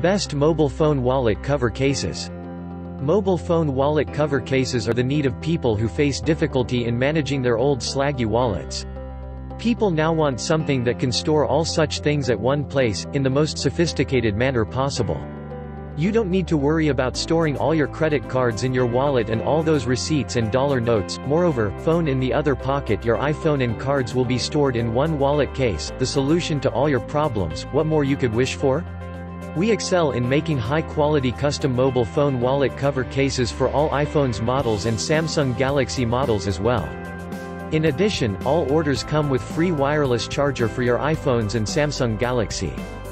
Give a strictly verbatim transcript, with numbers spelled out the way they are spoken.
Best mobile phone wallet cover cases. Mobile phone wallet cover cases are the need of people who face difficulty in managing their old slaggy wallets. People now want something that can store all such things at one place, in the most sophisticated manner possible. You don't need to worry about storing all your credit cards in your wallet and all those receipts and dollar notes. Moreover, phone in the other pocket, your iPhone and cards will be stored in one wallet case, the solution to all your problems. What more you could wish for? We excel in making high-quality custom mobile phone wallet cover cases for all iPhone's models and Samsung Galaxy models as well. In addition, all orders come with free wireless charger for your iPhones and Samsung Galaxy.